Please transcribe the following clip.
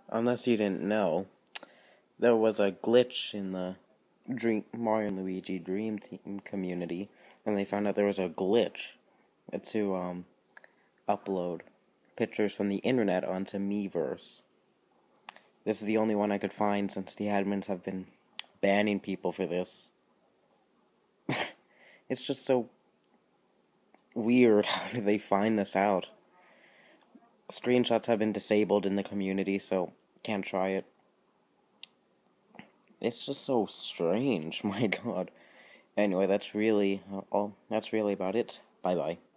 Unless you didn't know, there was a glitch in the Mario and Luigi Dream Team community, and they found out there was a glitch to upload pictures from the internet onto Miiverse. This is the only one I could find since the admins have been banning people for this. It's just so weird. How did they find this out? Screenshots have been disabled in the community, so can't try it. It's just so strange, my god. Anyway, that's really about it. Bye-bye.